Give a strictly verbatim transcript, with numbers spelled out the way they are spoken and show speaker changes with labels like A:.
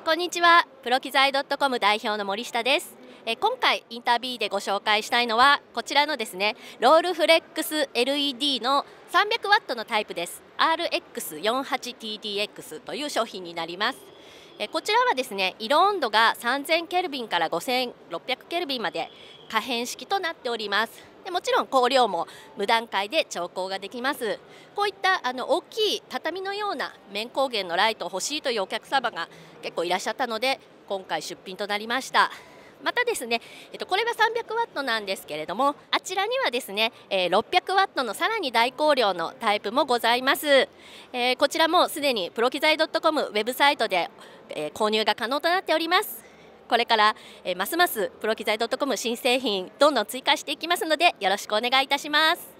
A: こんにちは。プロ機材 .com 代表の森下です。え今回インタビューでご紹介したいのはこちらのですね、ロールフレックス エルイーディー のさんびゃくワットのタイプです。アールエックスよんじゅうはちティーディーエックス という商品になります。えこちらはですね、色温度がさんぜんケルビンからごせんろっぴゃくケルビンまで可変式となっております。でもちろん光量も無段階で調光ができます。こういったあの大きい畳のような面光源のライトを欲しいというお客様が結構いらっしゃったので、今回出品となりました。またですね、えっと、これはさんびゃくワットなんですけれども、あちらにはですね、えー、ろっぴゃくワットのさらに大光量のタイプもございます。えー、こちらもすでにプロ機材 .com ウェブサイトで、えー、購入が可能となっております。これから、えー、ますますプロ機材 .com 新製品どんどん追加していきますので、よろしくお願いいたします。